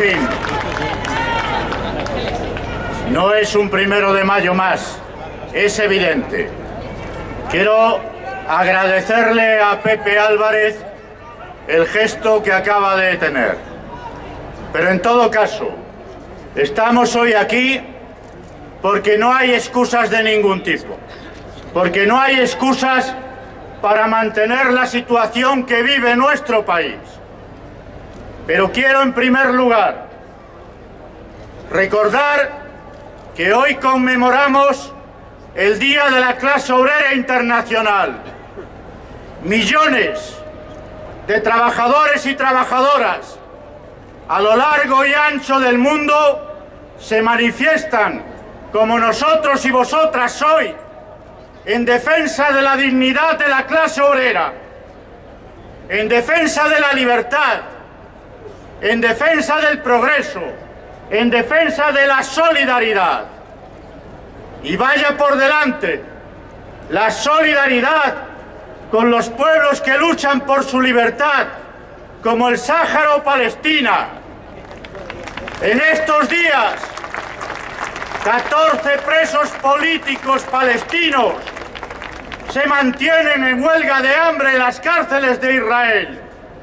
fin, no es un 1 de mayo más, es evidente. Quiero agradecerle a Pepe Álvarez el gesto que acaba de tener. Pero en todo caso, estamos hoy aquí porque no hay excusas de ningún tipo. Porque no hay excusas para mantener la situación que vive nuestro país. Pero quiero en primer lugar recordar que hoy conmemoramos el Día de la Clase Obrera Internacional. Millones de trabajadores y trabajadoras a lo largo y ancho del mundo se manifiestan como nosotros y vosotras hoy en defensa de la dignidad de la clase obrera, en defensa de la libertad, en defensa del progreso, en defensa de la solidaridad. Y vaya por delante la solidaridad con los pueblos que luchan por su libertad, como el Sáhara o Palestina. En estos días, 14 presos políticos palestinos se mantienen en huelga de hambre en las cárceles de Israel.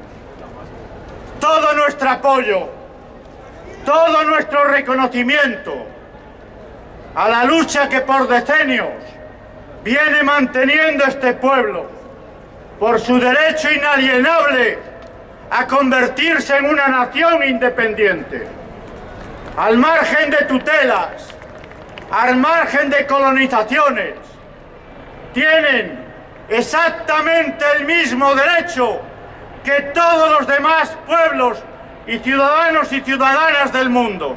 Todo nuestro apoyo, todo nuestro reconocimiento a la lucha que por decenios viene manteniendo este pueblo por su derecho inalienable a convertirse en una nación independiente, al margen de tutelas, al margen de colonizaciones. Tienen exactamente el mismo derecho que todos los demás pueblos y ciudadanos y ciudadanas del mundo.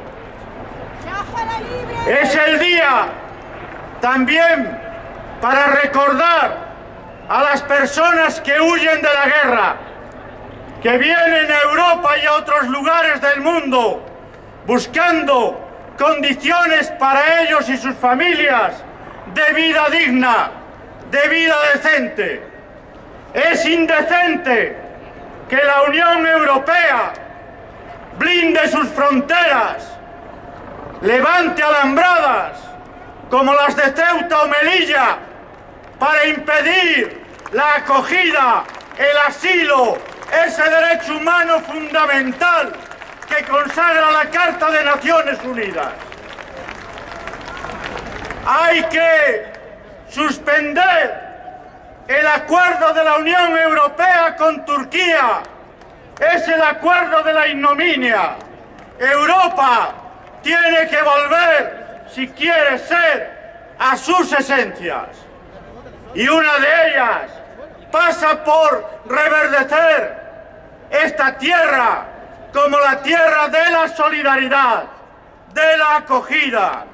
Es el día también para recordar a las personas que huyen de la guerra, que vienen a Europa y a otros lugares del mundo buscando condiciones para ellos y sus familias de vida digna, de vida decente. Es indecente que la Unión Europea blinde sus fronteras, levante alambradas como las de Ceuta o Melilla para impedir la acogida, el asilo, ese derecho humano fundamental que consagra la Carta de Naciones Unidas. Hay que suspender el acuerdo de la Unión Europea con Turquía. Es el acuerdo de la ignominia. Europa tiene que volver, si quiere ser, a sus esencias. Y una de ellas pasa por reverdecer esta tierra como la tierra de la solidaridad, de la acogida.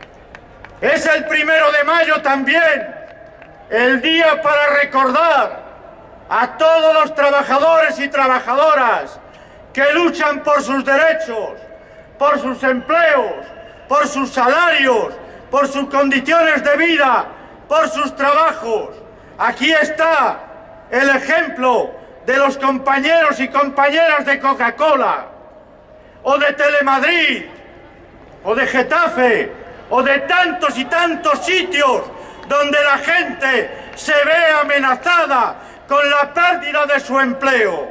Es el 1 de mayo también el día para recordar a todos los trabajadores y trabajadoras que luchan por sus derechos, por sus empleos, por sus salarios, por sus condiciones de vida, por sus trabajos. Aquí está el ejemplo de los compañeros y compañeras de Coca-Cola, o de Telemadrid, o de Getafe, o de tantos y tantos sitios donde la gente se ve amenazada con la pérdida de su empleo.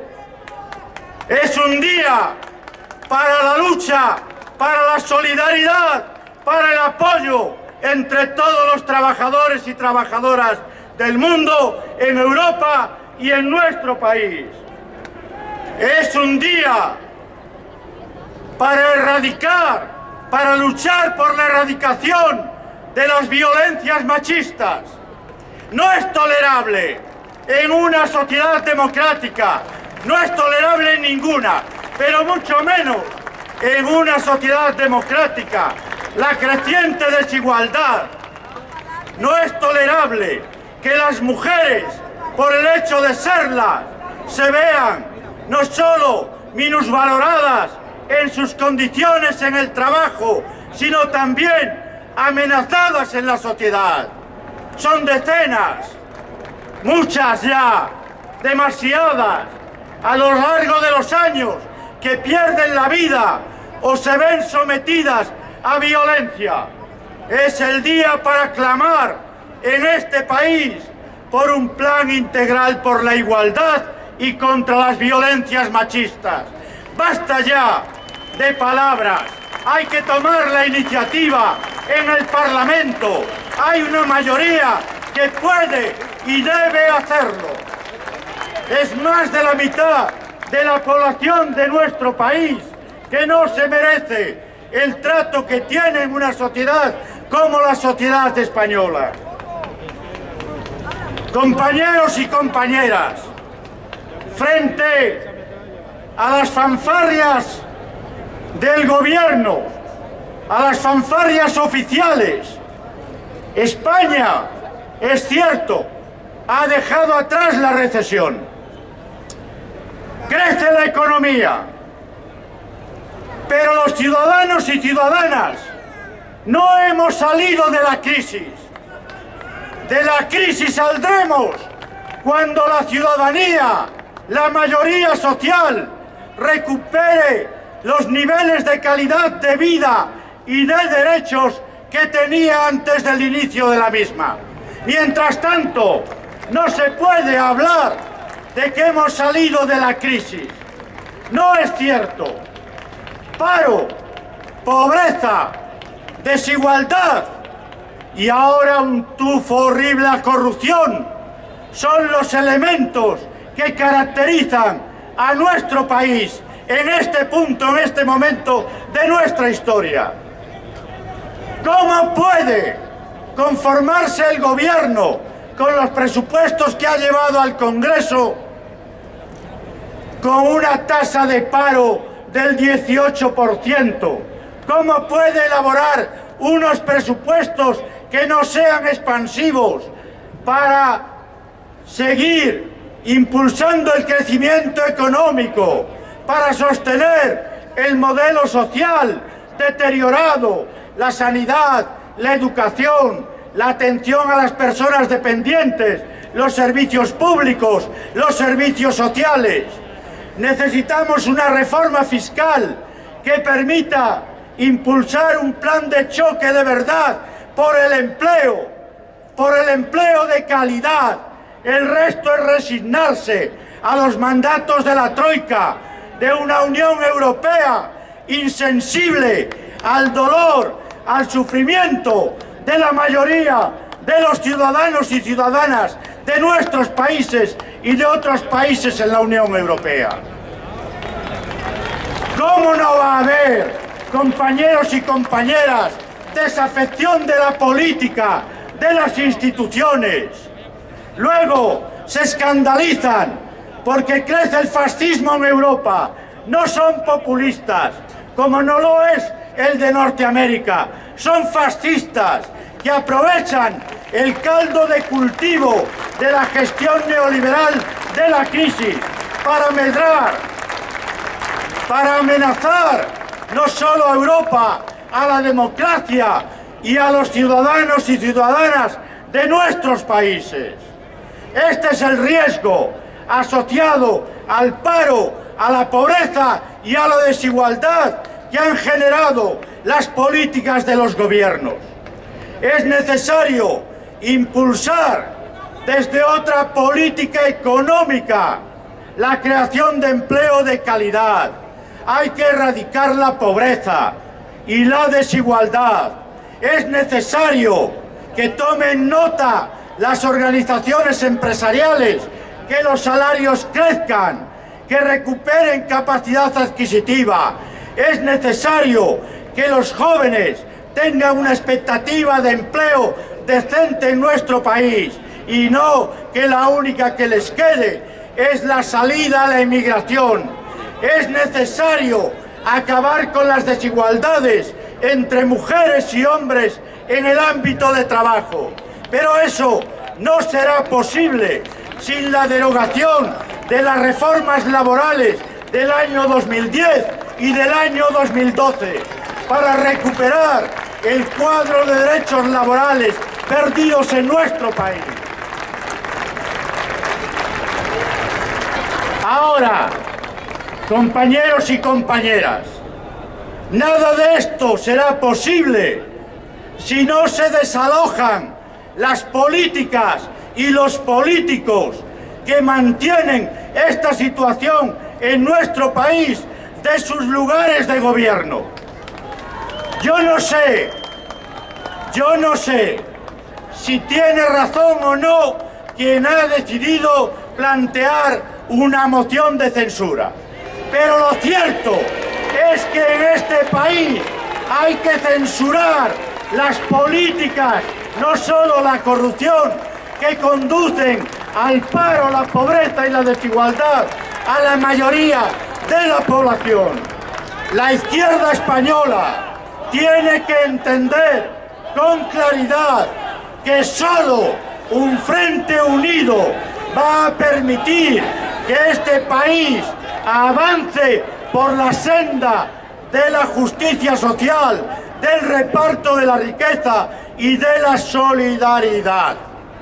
Es un día para la lucha, para la solidaridad, para el apoyo entre todos los trabajadores y trabajadoras del mundo, en Europa y en nuestro país. Es un día para erradicar, para luchar por la erradicación de las violencias machistas. No es tolerable en una sociedad democrática, no es tolerable en ninguna, pero mucho menos en una sociedad democrática, la creciente desigualdad. No es tolerable que las mujeres, por el hecho de serlas, se vean no solo minusvaloradas en sus condiciones en el trabajo, sino también amenazadas en la sociedad. Son decenas, muchas ya, demasiadas, a lo largo de los años, que pierden la vida o se ven sometidas a violencia. Es el día para clamar en este país por un plan integral por la igualdad y contra las violencias machistas. Basta ya de palabras, hay que tomar la iniciativa en el Parlamento. Hay una mayoría que puede y debe hacerlo. Es más de la mitad de la población de nuestro país que no se merece el trato que tiene en una sociedad como la sociedad española. Compañeros y compañeras, frente a las fanfarrias del gobierno, a las fanfarrias oficiales, España, es cierto, ha dejado atrás la recesión. Crece la economía, pero los ciudadanos y ciudadanas no hemos salido de la crisis. De la crisis saldremos cuando la ciudadanía, la mayoría social, recupere los niveles de calidad de vida y de derechos que tenía antes del inicio de la misma. Mientras tanto, no se puede hablar de que hemos salido de la crisis. No es cierto. Paro, pobreza, desigualdad y ahora un tufo horrible a corrupción son los elementos que caracterizan a nuestro país en este punto, en este momento de nuestra historia. ¿Cómo puede conformarse el gobierno con los presupuestos que ha llevado al Congreso con una tasa de paro del 18%? ¿Cómo puede elaborar unos presupuestos que no sean expansivos para seguir impulsando el crecimiento económico, para sostener el modelo social deteriorado, la sanidad, la educación, la atención a las personas dependientes, los servicios públicos, los servicios sociales? Necesitamos una reforma fiscal que permita impulsar un plan de choque de verdad por el empleo de calidad. El resto es resignarse a los mandatos de la Troika, de una Unión Europea insensible al dolor, al sufrimiento de la mayoría de los ciudadanos y ciudadanas de nuestros países y de otros países en la Unión Europea. ¿Cómo no va a haber, compañeros y compañeras, desafección de la política, de las instituciones? Luego se escandalizan porque crece el fascismo en Europa. No son populistas, como no lo es el de Norteamérica. Son fascistas que aprovechan el caldo de cultivo de la gestión neoliberal de la crisis para medrar, para amenazar no solo a Europa, a la democracia y a los ciudadanos y ciudadanas de nuestros países. Este es el riesgo asociado al paro, a la pobreza y a la desigualdad que han generado las políticas de los gobiernos. Es necesario impulsar desde otra política económica la creación de empleo de calidad. Hay que erradicar la pobreza y la desigualdad. Es necesario que tomen nota las organizaciones empresariales, que los salarios crezcan, que recuperen capacidad adquisitiva. Es necesario que los jóvenes tengan una expectativa de empleo decente en nuestro país y no que la única que les quede es la salida a la emigración. Es necesario acabar con las desigualdades entre mujeres y hombres en el ámbito de trabajo. Pero eso no será posible sin la derogación de las reformas laborales del año 2010 y del año 2012 para recuperar el cuadro de derechos laborales perdidos en nuestro país. Ahora, compañeros y compañeras, Nada de esto será posible si no se desalojan las políticas y los políticos que mantienen esta situación en nuestro país de sus lugares de gobierno. Yo no sé si tiene razón o no quien ha decidido plantear una moción de censura, pero lo cierto es que en este país hay que censurar las políticas, no solo la corrupción, que conducen al paro, la pobreza y la desigualdad a la mayoría de la población. La izquierda española tiene que entender con claridad que solo un frente unido va a permitir que este país avance por la senda de la justicia social, del reparto de la riqueza y de la solidaridad.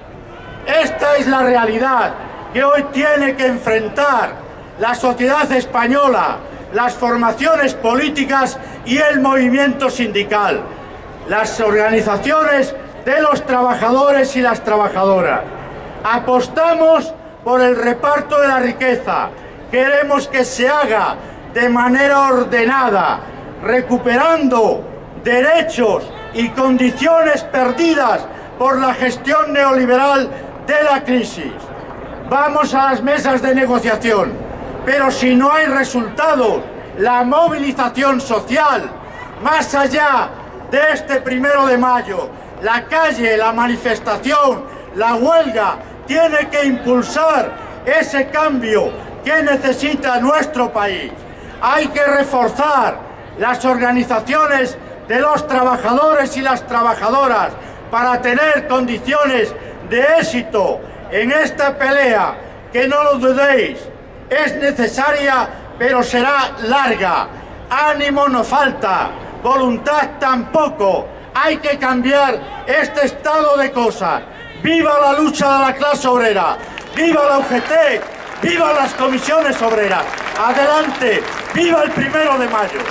Esta es la realidad que hoy tiene que enfrentar la sociedad española, las formaciones políticas y el movimiento sindical, las organizaciones de los trabajadores y las trabajadoras. Apostamos por el reparto de la riqueza. Queremos que se haga de manera ordenada, recuperando derechos y condiciones perdidas por la gestión neoliberal de la crisis. Vamos a las mesas de negociación, pero si no hay resultados, la movilización social, más allá de este 1 de mayo, la calle, la manifestación, la huelga, tiene que impulsar ese cambio que necesita nuestro país. Hay que reforzar las organizaciones de los trabajadores y las trabajadoras para tener condiciones de éxito en esta pelea, que no lo dudéis, es necesaria, pero será larga. Ánimo no falta, voluntad tampoco. Hay que cambiar este estado de cosas. ¡Viva la lucha de la clase obrera! ¡Viva la UGT! ¡Viva las comisiones obreras! ¡Adelante! ¡Viva el 1 de mayo!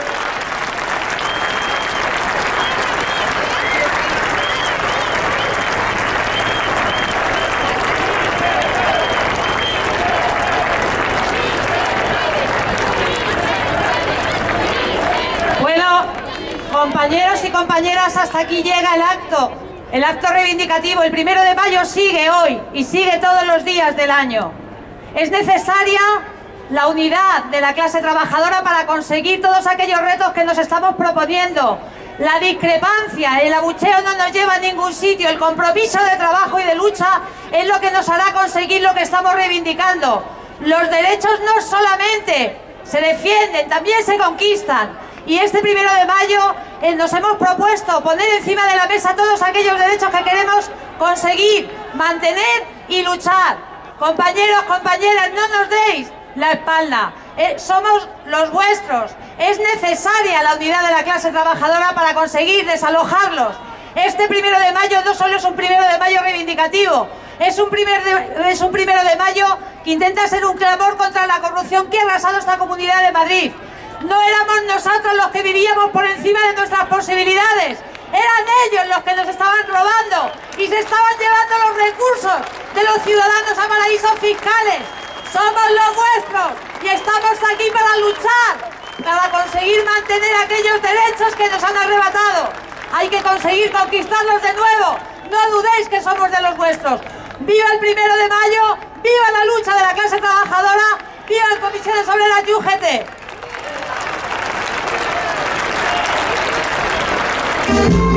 Compañeros y compañeras, hasta aquí llega el acto reivindicativo. El 1 de mayo sigue hoy y sigue todos los días del año. Es necesaria la unidad de la clase trabajadora para conseguir todos aquellos retos que nos estamos proponiendo. La discrepancia, el abucheo no nos lleva a ningún sitio. El compromiso de trabajo y de lucha es lo que nos hará conseguir lo que estamos reivindicando. Los derechos no solamente se defienden, también se conquistan. Y este 1 de mayo nos hemos propuesto poner encima de la mesa todos aquellos derechos que queremos conseguir, mantener y luchar. Compañeros, compañeras, no nos deis la espalda. Somos los vuestros. Es necesaria la unidad de la clase trabajadora para conseguir desalojarlos. Este 1 de mayo no solo es un 1 de mayo reivindicativo, es un 1 de mayo que intenta ser un clamor contra la corrupción que ha arrasado esta Comunidad de Madrid. No éramos nosotros los que vivíamos por encima de nuestras posibilidades, eran ellos los que nos estaban robando y se estaban llevando los recursos de los ciudadanos a paraísos fiscales. Somos los vuestros y estamos aquí para luchar, para conseguir mantener aquellos derechos que nos han arrebatado. Hay que conseguir conquistarlos de nuevo, no dudéis que somos de los vuestros. ¡Viva el 1 de mayo! ¡Viva la lucha de la clase trabajadora! ¡Viva las comisiones obreras y UGT!